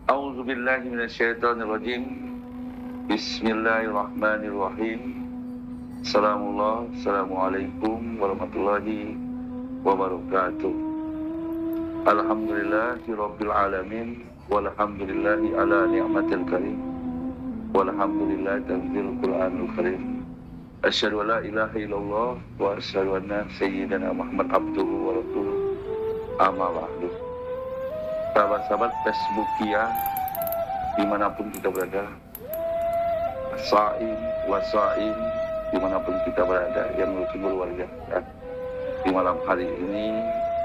A'udzubillahi minasyaitonirrajim. Bismillahirrahmanirrahim. Assalamualaikum warahmatullahi wabarakatuh. Alhamdulillahirabbil alamin walhamdulillahi ala ni'matil karim. Walhamdulillahi tanzilul Qur'anul karim. Asyhadu an la ilaha illallah wa asyhadu anna sayyidana Muhammad abduhu wa rasuluh. Amma ba'du. Sahabat-sahabat Facebookia dimanapun kita berada, Saim wasaim dimanapun kita berada, yang berkeluarga di malam hari ini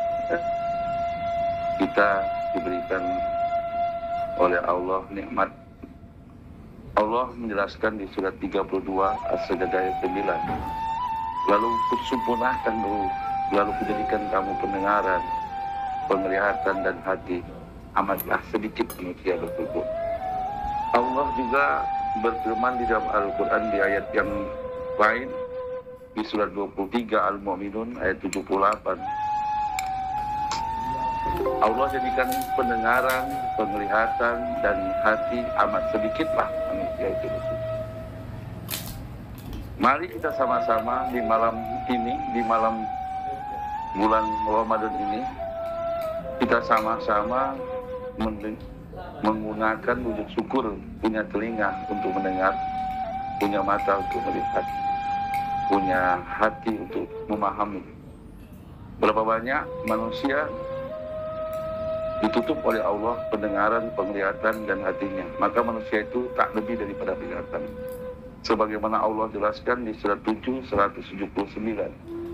kita diberikan oleh Allah nikmat. Allah menjelaskan di surat 32 As-Sajdah ayat 9, lalu kusempurnakan lalu kujadikan kamu pendengaran, penglihatan dan hati, amatlah sedikit manusia bersyukur. Allah juga berfirman di dalam Al-Quran di ayat yang lain, di surat 23 Al-Mu'minun ayat 78. Allah jadikan pendengaran, penglihatan dan hati, amat sedikitlah manusia itu bersyukur. Mari kita sama-sama di malam ini, di malam bulan Ramadan ini, kita sama-sama menggunakan wujud syukur, punya telinga untuk mendengar, punya mata untuk melihat, punya hati untuk memahami. Berapa banyak manusia ditutup oleh Allah pendengaran, penglihatan dan hatinya, maka manusia itu tak lebih daripada binatang. Sebagaimana Allah jelaskan di surat 7 179.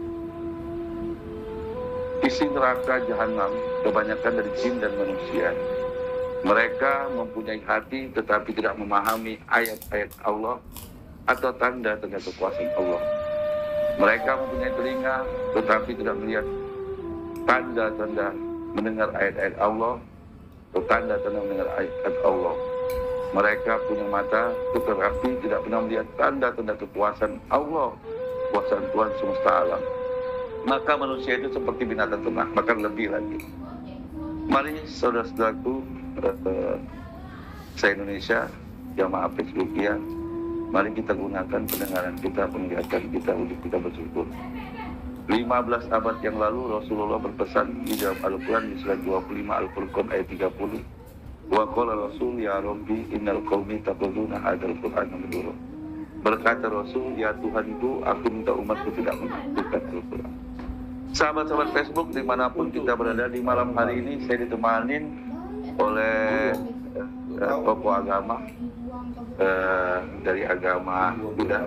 Isi neraka jahanam kebanyakan dari jin dan manusia. Mereka mempunyai hati tetapi tidak memahami ayat-ayat Allah atau tanda-tanda kekuasaan Allah. Mereka mempunyai telinga tetapi tidak melihat tanda-tanda mendengar ayat-ayat Allah atau tanda-tanda mendengar ayat-ayat Allah. Mereka punya mata tetapi tidak pernah melihat tanda-tanda kekuasaan Allah, kekuasaan Tuhan semesta alam. Maka manusia itu seperti binatang ternak, bahkan lebih lagi. Mari saudara-saudaraku, se-Indonesia, jamaah Facebookia, mari kita gunakan pendengaran kita, penglihatan kita untuk kita bersyukur. 15 abad yang lalu Rasulullah berpesan di dalam Al-Quran di surat 25 Al-Furqan ayat 30. Wa qala Rasul ya Rabbi innal qaumi taquluna hadzal Qur'ana madhura. Berkata Rasul, ya Tuhanku, aku minta umatku tidak menakutkan Al-Quran. Sahabat-sahabat Facebook dimanapun kita berada, di malam hari ini saya ditemanin oleh tokoh agama dari agama Buddha.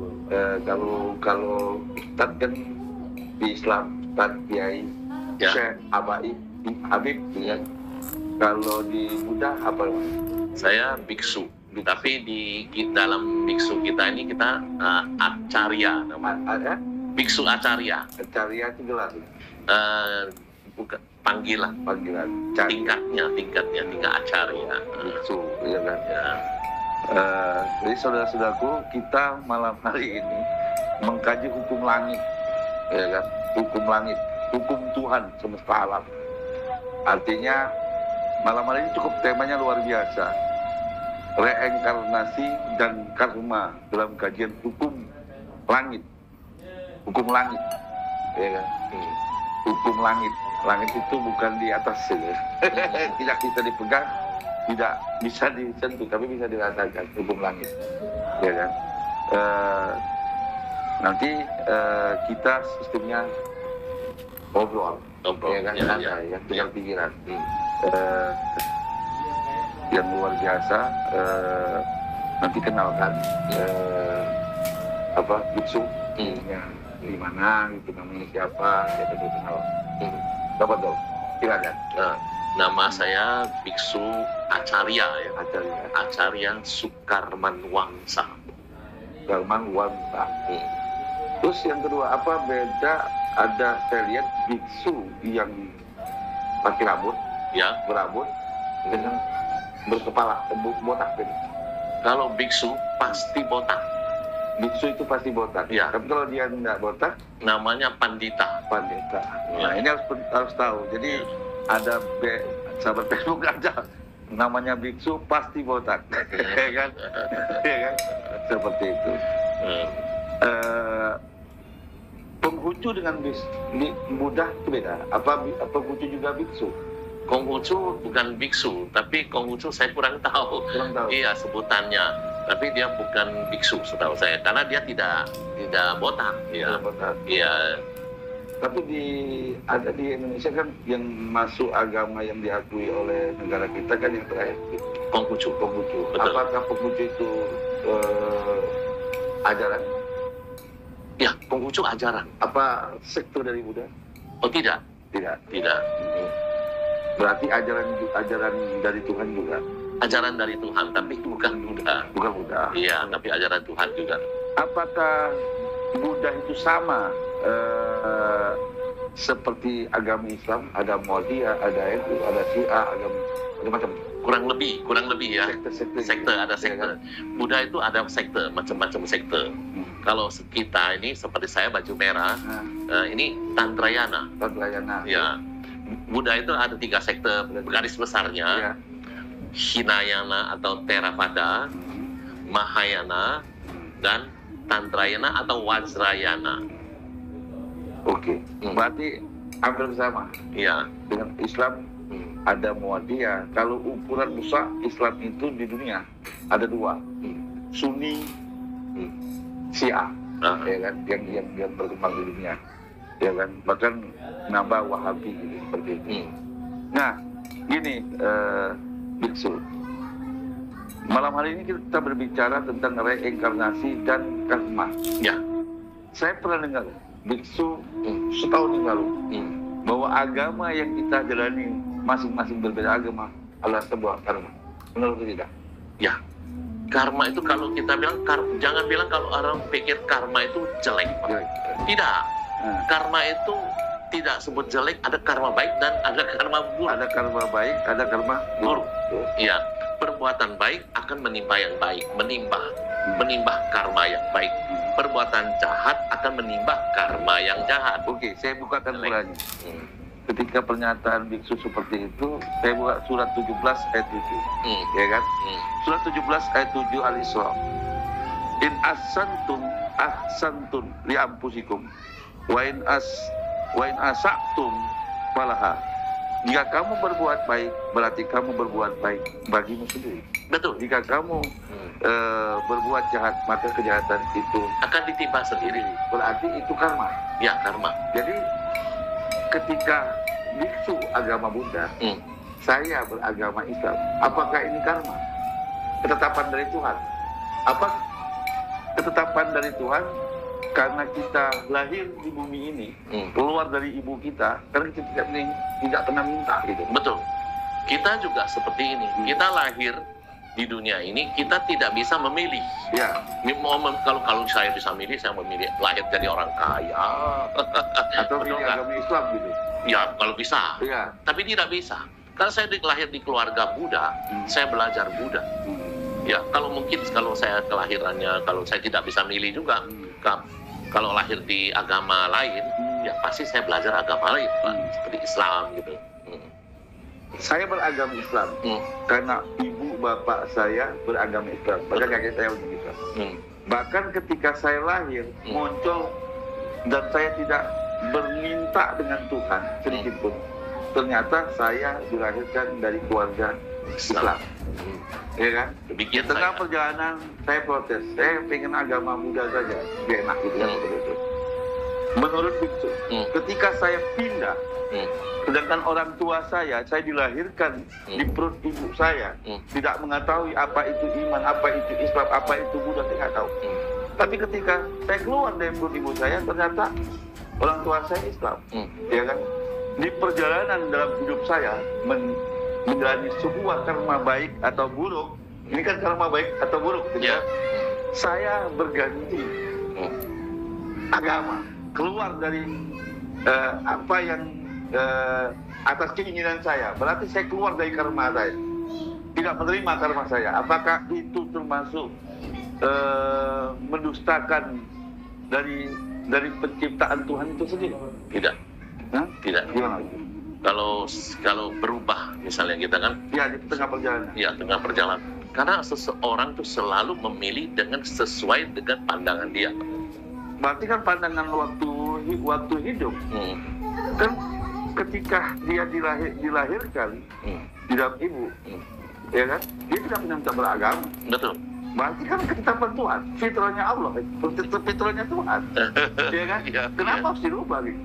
Kalau Ustadz kan di Islam, Ustadz Kiai Syekh Habib, ya. Kalau di Buddha apa? Saya biksu, tapi di dalam biksu kita ini kita acarya namanya. Biksu acarya. Acarya itu gelar. Bukan panggilan. Tingkatnya tingkat acarya. Biksu, ya kan? Ya. Jadi saudara-saudaraku, kita malam hari ini mengkaji hukum langit, ya kan? Hukum langit, hukum Tuhan semesta alam. Artinya malam hari ini cukup temanya luar biasa. Reinkarnasi dan karma dalam kajian hukum langit. Hukum langit, ya kan? Hukum langit. Langit itu bukan di atas, ya. Tidak bisa dipegang, tidak bisa disentuh, tapi bisa dirasakan. Hukum langit, ya kan? Nanti kita sistemnya ngobrol, ya kan? Ya, tukar pikiran. Yang luar biasa. Nanti kenalkan biksu yang di mana, gitu, namanya siapa, kita kenal. Dapat dong, silakan. Nama saya Biksu Acarya, ya. Acarya Sukarman Wangsa. Sukarman Wangsa. Terus yang kedua, apa beda? Ada saya lihat biksu yang pakai rambut, ya, berambut dengan berkepala botak. Kalau biksu pasti botak. Biksu itu pasti botak. Ya. Tapi kalau dia tidak botak, namanya pandita. Nah, ini harus tahu. Jadi ada sahabat Facebook aja namanya biksu pasti botak, ya kan? Ya kan? Seperti itu. Penghucu dengan Buddha itu beda. Apa Penghucu juga biksu? Konghucu bukan biksu, tapi Konghucu saya kurang tahu. Kurang tahu. Iya sebutannya, tapi dia bukan biksu setahu saya, karena dia tidak botak. Iya. Botak. Iya. Tapi ada di Indonesia kan yang masuk agama yang diakui oleh negara kita kan yang terakhir Konghucu. Betul. Apakah Konghucu itu ajaran? Ya, Konghucu ajaran. Apa sekte dari Buddha? Oh tidak. Tidak. Berarti ajaran dari Tuhan juga. ajaran dari Tuhan, tapi bukan Buddha. Bukan Buddha. Iya, tapi ajaran Tuhan juga. Apakah Buddha itu sama seperti agama Islam? Ada Muhammadiyah, ada itu, ada Syiah, ada macam. Kurang lebih ya. Sekte ada sekte. Ya kan? Buddha itu ada sekte, macam-macam sekte. Kalau kita ini seperti saya baju merah, ini Tantrayana. Ya. Buddha itu ada 3 sekte garis besarnya. Ya. Hinayana atau Theravada, Mahayana, dan Tantrayana atau Vajrayana. Oke. Berarti hampir sama. Iya. Dengan Islam ada Muhammadiyah. Kalau ukuran besar Islam itu di dunia ada 2, Sunni, Syiah, ya kan, yang berkembang di dunia, ya kan, bahkan nambah Wahabi gitu, seperti itu. Nah, gini, biksu, malam hari ini kita berbicara tentang reinkarnasi dan karma. Ya. Saya pernah dengar biksu setahun yang lalu bahwa agama yang kita jalani masing-masing berbeda agama adalah sebuah karma. Menurut tidak? Ya. Karma itu kalau kita bilang, jangan bilang kalau orang pikir karma itu jelek. Tidak. Karma itu tidak sebut jelek, ada karma baik dan ada karma buruk. Ada karma baik, ada karma buruk. Iya. Perbuatan baik akan menimpa yang baik, menimbah karma yang baik. Perbuatan jahat akan menimba karma yang jahat. Oke, saya bukakan mulanya. Ketika pernyataan biksu seperti itu, saya buka surat 17 ayat 7. Ya kan? Surat 17 ayat 7 Al-Isra. In ahsantum li anfusikum wa in asa'tum falaha. Jika kamu berbuat baik, berarti kamu berbuat baik bagimu sendiri. Betul. Jika kamu berbuat jahat, maka kejahatan itu akan ditimpa sendiri. Berarti itu karma. Ya, karma. Jadi ketika biksu agama Buddha, saya beragama Islam, apakah ini karma? Ketetapan dari Tuhan. Apa ketetapan dari Tuhan? Karena kita lahir di bumi ini, keluar dari ibu kita, karena kita tidak pernah minta gitu. Betul. Kita juga seperti ini. Kita lahir di dunia ini, kita tidak bisa memilih. Ya. Kalau saya bisa milih, saya memilih lahir jadi orang kaya. Atau pilih agama Islam gitu. Ya, kalau bisa. Ya. Tapi tidak bisa. Karena saya lahir di keluarga Buddha, saya belajar Buddha. Ya, kalau saya kelahirannya, kalau saya tidak bisa milih juga, kalau lahir di agama lain, ya pasti saya belajar agama lain, seperti Islam gitu. Saya beragama Islam karena ibu bapak saya beragama Islam, bahkan kakek saya begitu. Bahkan ketika saya lahir muncul dan saya tidak berminta dengan Tuhan sedikit pun, ternyata saya dilahirkan dari keluarga Islam. Ya kan? Di tengah perjalanan saya protes, saya pengen agama Buddha saja, biar enak gitu kan, begitu. Menurut biksu, ketika saya pindah, sedangkan orang tua saya dilahirkan di perut ibu saya, tidak mengetahui apa itu iman, apa itu Islam, apa itu Buddha, tidak tahu. Tapi ketika saya keluar dari perut ibu saya, ternyata orang tua saya Islam, ya kan? Di perjalanan dalam hidup saya menjalani sebuah karma baik atau buruk, ini kan karma baik atau buruk, gitu. Saya berganti agama, keluar dari apa yang atas keinginan saya, berarti saya keluar dari karma saya, tidak menerima karma saya. Apakah itu termasuk mendustakan dari penciptaan Tuhan itu sendiri? Tidak. Hah? Tidak. Gimana? kalau berubah misalnya kita kan, Ya, di tengah perjalanan. ya tengah perjalanan. Karena seseorang tuh selalu memilih dengan sesuai dengan pandangan dia. Berarti kan pandangan waktu hidup kan ketika dia dilahirkan di dalam ibu, ya kan, dia tidak minta beragama. Betul. Berarti kan ketetapan Tuhan, fitrahnya Allah, fitrahnya Tuhan, ya kan? Iya, Kenapa iya. harus dirubah gitu?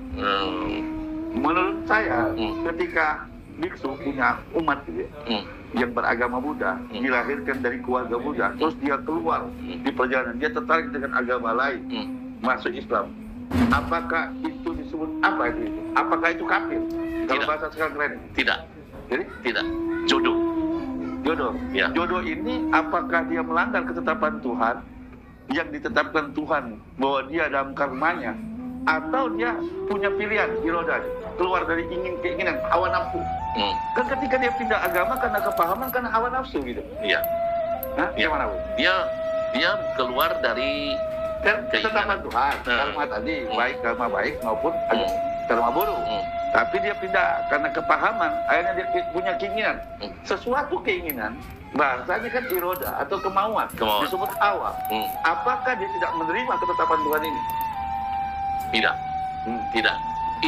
Menurut saya, ketika biksu punya umat gitu, yang beragama Buddha, dilahirkan dari keluarga Buddha, terus dia keluar di perjalanan, dia tertarik dengan agama lain, masuk Islam. Apakah itu disebut apa itu? Apakah itu kafir? Kalau Tidak. bahasa sekarang keren. Tidak, Jadi tidak. Jodoh. jodoh. Ya. Jodoh ini apakah dia melanggar ketetapan Tuhan yang ditetapkan Tuhan bahwa dia dalam karmanya, atau dia punya pilihan iroda, keluar dari keinginan hawa nafsu. Kan ketika dia pindah agama karena kepahaman, karena hawa nafsu gitu. Iya. Nah, Ya. gimana Bu? Dia keluar dari Kan ketetapan Tuhan, karma tadi, baik karma baik maupun karma buruk. Tapi dia pindah karena kepahaman, akhirnya dia punya keinginan. Sesuatu keinginan, bahasanya kan iroda atau kemauan. Disebut hawa. Apakah dia tidak menerima ketetapan Tuhan ini? Tidak. Tidak.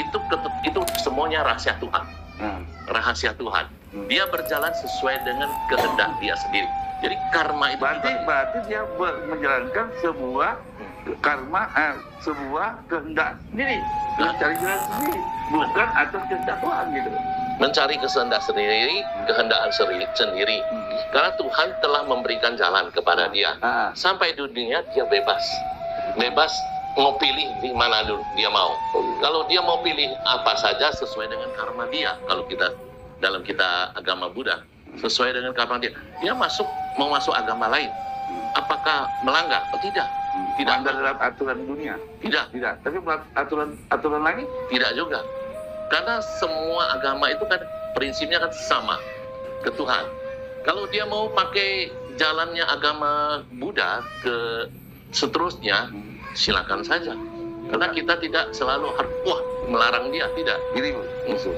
Itu semuanya rahasia Tuhan. Rahasia Tuhan. Dia berjalan sesuai dengan kehendak dia sendiri. Jadi karma itu Berarti dia menjalankan sebuah karma, sebuah kehendak sendiri, mencari jalan sendiri, bukan atas kehendak Tuhan gitu. mencari kehendak sendiri, kehendaan sendiri. Karena Tuhan telah memberikan jalan kepada dia. Sampai dunia dia bebas. Bebas mau pilih di mana dulu dia mau. Kalau dia mau pilih apa saja sesuai dengan karma dia. Kalau dalam kita agama Buddha, sesuai dengan karma dia. Dia mau masuk agama lain. Apakah melanggar? Oh, tidak. Tidak. Melanggar dalam aturan dunia? Tidak. Tidak. Tapi aturan lagi? Tidak juga. Karena semua agama itu kan prinsipnya kan sama ke Tuhan. Kalau dia mau pakai jalannya agama Buddha ke seterusnya, silakan saja. Karena kita tidak selalu harus melarang dia, tidak. Gini Bu,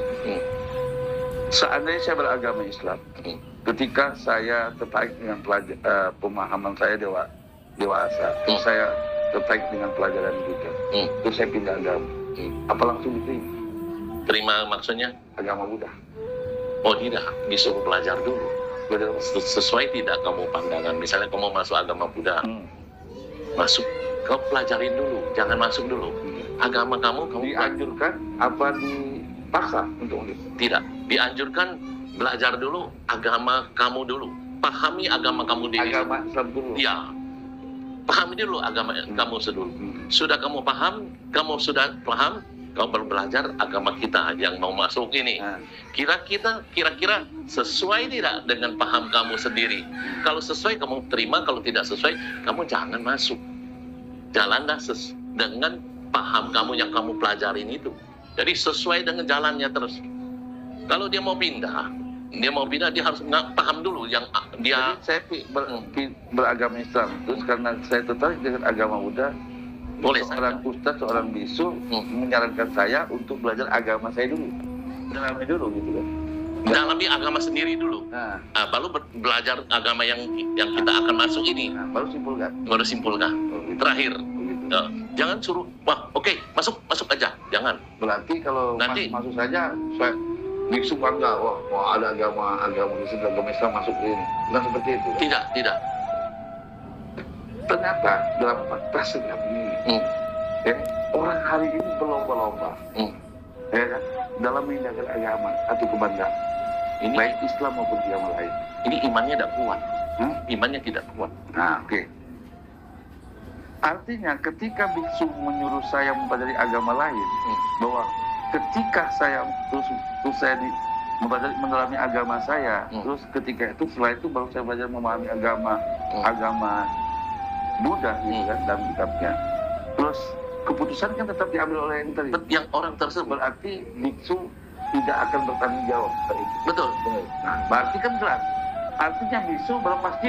seandainya saya beragama Islam, ketika saya tertarik dengan pemahaman saya dewasa, terus saya tertarik dengan pelajaran Buddha, terus saya pindah agama, apa langsung diterima? Terima maksudnya? Agama Buddha. Oh tidak, disuruh belajar dulu. Sesuai tidak kamu pandangan. Misalnya kamu masuk agama Buddha, masuk, kau pelajarin dulu, jangan masuk dulu. Agama kamu dianjurkan apa dipaksa untuk itu? Tidak, dianjurkan belajar dulu agama kamu dulu. Pahami agama kamu dulu. Agama Islam dulu. Iya. Pahami dulu agama kamu dulu. Sudah kamu paham, kamu sudah paham, kamu baru belajar agama kita yang mau masuk ini. Kira-kira sesuai tidak dengan paham kamu sendiri? Kalau sesuai kamu terima, kalau tidak sesuai kamu jangan masuk. Jalanlah dengan paham kamu yang kamu pelajarin itu. Jadi sesuai dengan jalannya terus. Kalau dia mau pindah dia harus paham dulu yang dia. Jadi saya beragama Islam, terus karena saya tertarik dengan agama Buddha, boleh seorang ustaz, seorang bisu menyarankan saya untuk belajar agama saya dulu, dalami dulu gitu kan. Dalami agama sendiri dulu. Baru belajar agama yang kita akan masuk ini. Baru simpulkan. Gitu. Terakhir. Jangan suruh, oke, masuk aja. Jangan. Berarti kalau nanti masuk saja, saya biksu bangga, ada agama Islam masuk ini. Bukan seperti itu. Kan? Tidak. Ternyata dalam fakta senyap ini, orang hari ini berlomba-lomba, ya kan, dalam meninggalkan agama atau kebanggaan, baik Islam maupun agama lain. Ini imannya tidak kuat. Imannya tidak kuat. Oke. Artinya ketika biksu menyuruh saya mempelajari agama lain, bahwa ketika saya mendalami agama saya, terus ketika itu setelah itu baru saya belajar memahami agama Buddha gitu kan dalam kitabnya. Terus keputusan kan tetap diambil oleh yang orang tersebut. Berarti biksu tidak akan bertanggung jawab. Betul. Nah, berarti kan jelas. Artinya biksu berlepas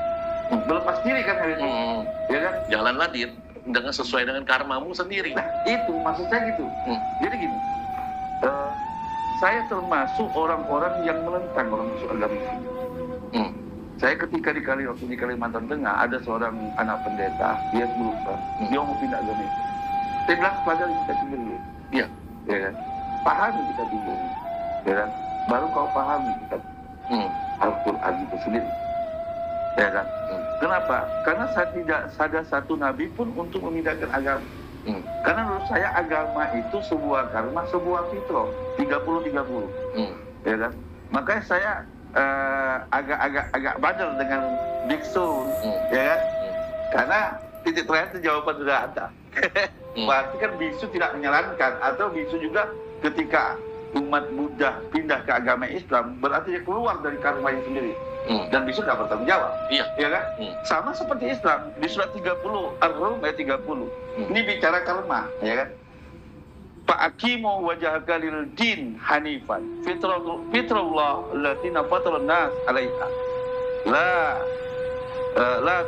diri kan hari ini. Ya kan? Jalanlah dengan sesuai dengan karmamu sendiri. Nah, itu maksud saya gitu. Jadi gini, saya termasuk orang-orang yang menentang orang masuk agama Islam. Saya ketika waktu di Kalimantan Tengah ada seorang anak pendeta, dia berusaha, dia mau pindah agama Islam. Saya bilang pelajari kita dulu, ya kan? Pahami kita dulu, ya kan? Baru kau pahami kita Al-Quran itu sendiri, ya kan? Kenapa? Karena saya tidak ada satu nabi pun untuk memindahkan agama. Karena menurut saya agama itu sebuah karma, sebuah fitrah, 30-30, ya kan? Makanya saya agak bandel dengan biksu, ya kan? Karena titik terakhir jawaban sudah ada. Berarti kan biksu tidak menyarankan, atau biksu juga ketika umat Buddha pindah ke agama Islam, berarti dia keluar dari karmanya sendiri. Dan biksu tidak bertanggung jawab, ya kan? Sama seperti Islam di surat 30 Ar-Rum ayat 30. Ini bicara karma, ya kan? Fa'aqimu wajhaka lil din hanifan fitrallah allati fatara nas 'alaiha la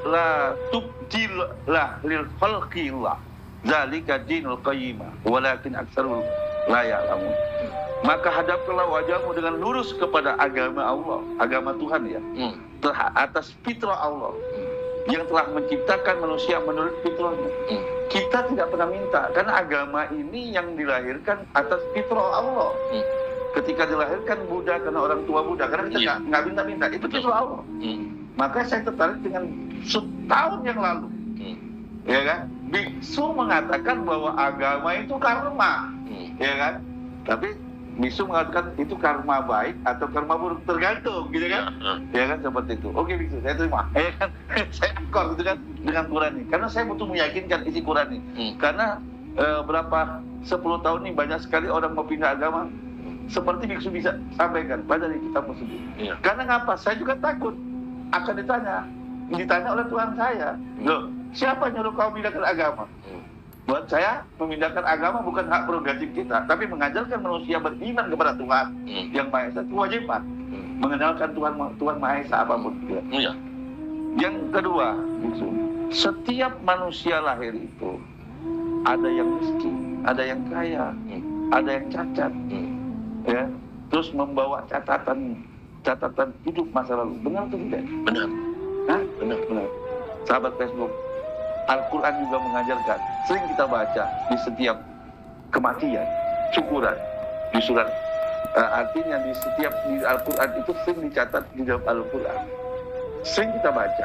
tubdil lil khalqillah zalika dinul qayyimah walakin aktsarul la ya'lamun. Maka hadapkanlah wajahmu dengan lurus kepada agama Allah, agama Tuhan, ya, atas fitrah Allah yang telah menciptakan manusia menurut fitrahnya. Kita tidak pernah minta, karena agama ini yang dilahirkan atas fitrah Allah. Ketika dilahirkan Buddha karena orang tua Buddha, karena kita nggak minta-minta, itu fitrah Allah. Maka saya tertarik dengan setahun yang lalu, ya kan? Biksu mengatakan bahwa agama itu karma, ya kan? Tapi biksu mengatakan itu karma baik atau karma buruk, tergantung, gitu kan? Ya kan, seperti itu. Oke biksu, saya terima, ya kan? Saya akor gitu kan dengan Quran ini, karena saya butuh meyakinkan isi Quran ini. Karena berapa 10 tahun ini banyak sekali orang mau pindah agama, seperti biksu bisa sampaikan pada diri kita sendiri. Karena ngapa? Saya juga takut akan ditanya oleh Tuhan saya, loh, siapa nyuruh kau pindahkan agama? Buat saya, memindahkan agama bukan hak prerogatif kita, tapi mengajarkan manusia beriman kepada Tuhan yang Maha Esa, itu kewajiban. Mengenalkan Tuhan Maha Esa apapun. Yang kedua, setiap manusia lahir itu ada yang miskin, ada yang kaya, ada yang cacat, ya, terus membawa catatan hidup masa lalu. Benar atau tidak? Benar. Hah? Benar. Sahabat Facebook, Al-Quran juga mengajarkan, sering kita baca di setiap kematian, syukuran di surat, artinya di Al-Quran itu sering dicatat di dalam Al-Quran. Sering kita baca,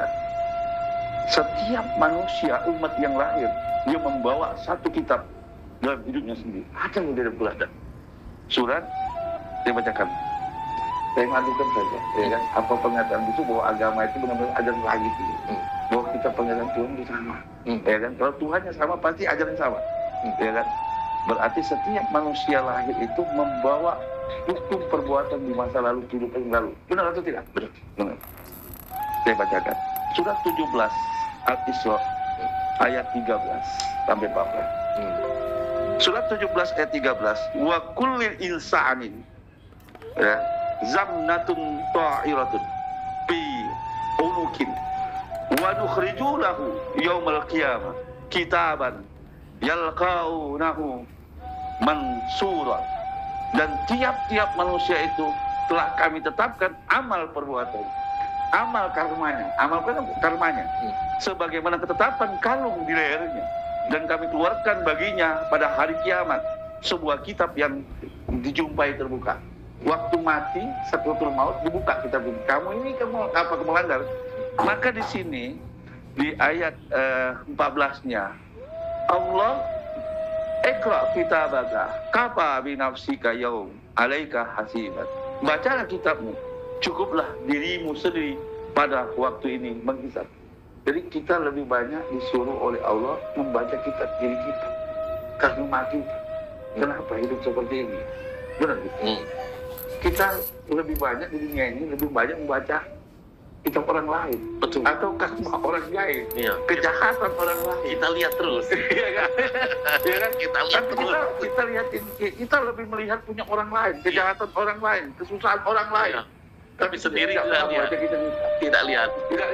setiap manusia, umat yang lahir, dia membawa satu kitab dalam hidupnya sendiri. Ada yang di dalam Quran. Surat, saya bacakan. Saya ngadukan saja, ya kan? Apa pernyataan itu bahwa agama itu benar-benar ajaran lagi gitu. Bahwa kita pengenalan Tuhan itu sama, ya kan? Kalau Tuhannya sama, pasti ajaran sama, ya kan? Berarti setiap manusia lahir itu membawa hukum perbuatan di masa lalu, kehidupan yang lalu. Benar atau tidak? Benar. Saya bacakan. Surat 17 Al-Isra ayat 13 sampai 14. Surat 17 ayat 13. Wa kullil insanin, ya, zamnatun ta'iratun bi unukin wa nukhriju lahu yaumal qiyamah kitaban yalqaunahu mansura. Dan tiap-tiap manusia itu telah kami tetapkan amal perbuatan, amal karmanya, sebagaimana ketetapan kalung di lehernya, dan kami keluarkan baginya pada hari kiamat sebuah kitab yang dijumpai terbuka. Waktu mati, sakratul maut, dibuka kitab ini. Kamu melanggar? Maka di sini di ayat 14-nya Allah, Iqra kitabaka kafa bi nafsika yaum alaika hasiban. Bacalah kitabmu, cukuplah dirimu sendiri pada waktu ini menghisab. Jadi kita lebih banyak disuruh oleh Allah membaca kitab diri kita karena mati. Kenapa hidup seperti ini? Benar gitu. Kita lebih banyak di dunia ini, lebih banyak membaca kitab orang lain. Betul. Atau karma orang lain, kejahatan orang lain. Kita lihat terus. Iya kan? Iya kan? Kita lihat terus. Kita lihatin, kita lebih melihat punya orang lain, kejahatan orang lain, kesusahan orang lain. Tapi sendiri tidak lihat. Tidak lihat.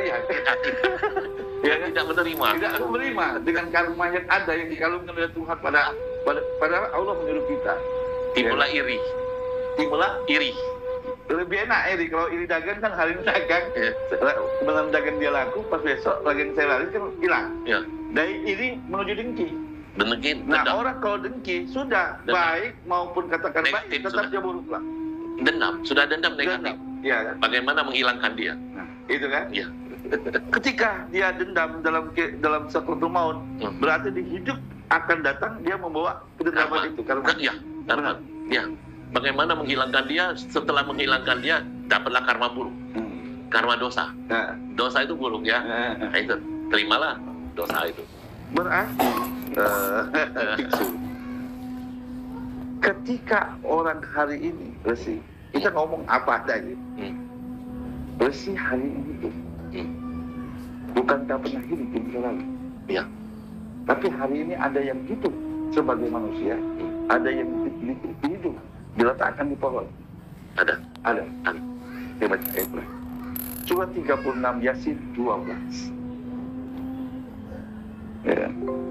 Ya, tidak menerima dengan karma yang ada, yang dikalungkan oleh Tuhan pada Allah menyuruh kita. Timbullah iri. timbullah iri. lebih enak iri. Kalau iri dagang kan hari ini dagang, benar dagang dia laku, pas besok lagi saya laris kan hilang. Ya. Dari iri menuju dengki. Dengki. Nah, Dendam. orang kalau dengki sudah Dendam. baik maupun katakan Negatif baik, tetap sudah. dia buruk lah. Dendam. Sudah dendam negatif. Iya kan? Bagaimana menghilangkan dia? Nah, itu kan? Ya. Ketika dia dendam dalam sekutu maut, berarti di hidup akan datang dia membawa kedendaman itu. Karena Ya. Karma. Ya. Bagaimana menghilangkan dia? Setelah menghilangkan dia, dapatlah karma buruk. Karma dosa. Nah, Dosa itu buruk ya. Nah, itu terimalah dosa itu. berarti biksu, ketika orang hari ini Resi, kita ngomong apa adanya. Resi hari ini tuh bukan tak pernah hidup di masa lalu. Ya. Tapi hari ini ada yang hidup sebagai manusia, ada yang hidup diletakkan di pohon. Ada. Ada. Saya baca ayatnya. Surah 36 Yasin 12. Ya.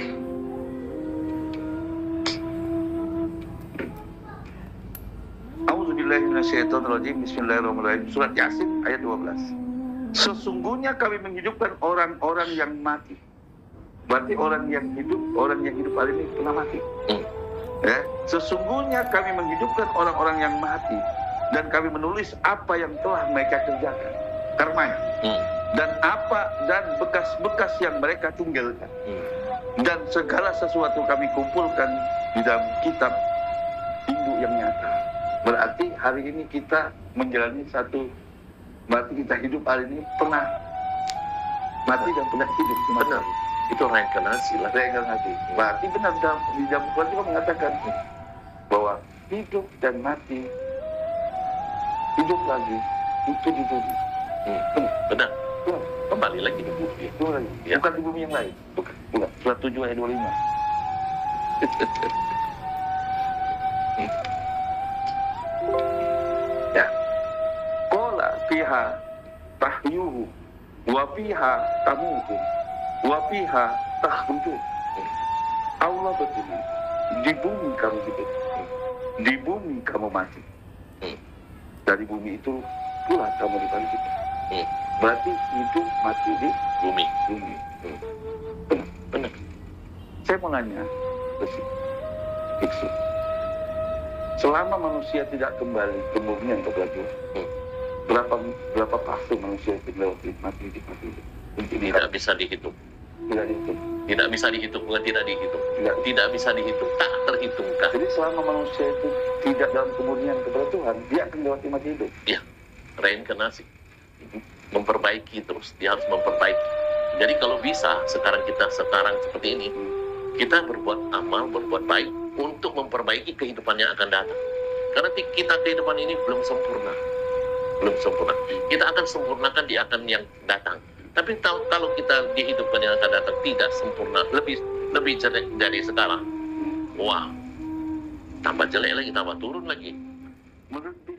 A'udzubillahi minasyaitonirrajim. Bismillahirrahmanirrahim. Surat Yasin ayat 12. Sesungguhnya kami menghidupkan orang-orang yang mati. Berarti orang yang hidup hari ini pernah mati. Ya. Sesungguhnya kami menghidupkan orang-orang yang mati dan kami menulis apa yang telah mereka kerjakan, karmanya, dan bekas-bekas yang mereka tinggalkan, dan segala sesuatu kami kumpulkan di dalam kitab induk yang nyata. Berarti hari ini kita menjalani berarti kita hidup hari ini pernah mati dan pernah hidup. Benar. Itu reinkarnasi lah. Reinkarnasi. Berarti benar di dalam Quran juga mengatakan bahwa hidup dan mati, hidup lagi itu di bumi. Benar. Benar. Kembali lagi di bumi. Ya. Bukan di bumi yang lain. Bukan. Surat 7 ayat 25. Ya. Qala fiha tahyuhu wa fiha tamutu wa fiha takhrujun. Allah berfirman, di bumi kamu hidup, di bumi kamu mati. Dari bumi itu pula kamu dibangkitkan. Berarti hidup mati di Bumi. Benar. Saya mau nanya, Biksu, selama manusia tidak kembali ke bumi yang berlaku, berapa fase manusia itu melewati mati hidup? Tidak bisa dihitung. Tidak dihitung. Tidak bisa dihitung, bukan tidak dihitung. Tidak. Tidak bisa dihitung, tak terhitungkan. Jadi selama manusia itu tidak dalam kemurnian kepada Tuhan, dia akan melewati mati hidup. Ya, reinkarnasi. Memperbaiki terus, dia harus memperbaiki. Jadi kalau bisa, sekarang seperti ini, kita berbuat amal, berbuat baik untuk memperbaiki kehidupan yang akan datang. Karena kita kehidupan ini belum sempurna. Belum sempurna. Kita akan sempurnakan di akan yang datang. Tapi kalau kita dihidupkan yang akan datang tidak sempurna, lebih jelek dari sekarang, wah, tambah jelek lagi, tambah turun lagi. Menurut